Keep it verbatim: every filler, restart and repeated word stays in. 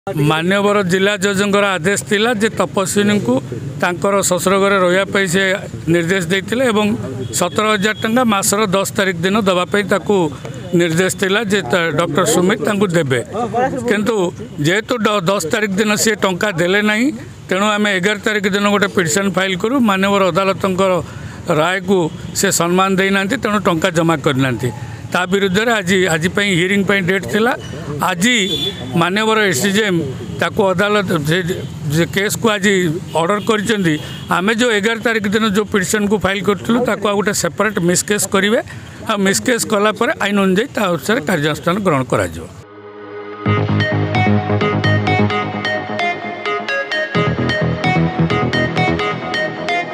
मान्यवर जिला जजर आदेश थिला जे तपस्विनी को तांकर ससुर घर रही से निर्देश देते और सतर हजार टंका मासर दस तारिख दिन दवापाई निर्देश थिला जे डॉक्टर सुमित देवे किंतु जेहेतु दस तारिख दिन सी टंका देले नहीं तेणु आम एगार तारिख दिन गोटे पिटिशन फाइल करूँ मान्यवर अदालत राय को से सम्मान देना तेणु टंका जमा करना ता विरुद्ध आज आज हियरिंग डेट थिला आज मान्यवर एसडीजेएम ताको अदालत केस को आज ऑर्डर कर आमे जो एगार तारिख दिन जो पिटिशन को फाइल करूँ ताको गोटे सेपरेट मिस केस करेंगे आ मिस केस कलापर आईन अनुजाई अनुसार कार्यानुष्ठान ग्रहण करा।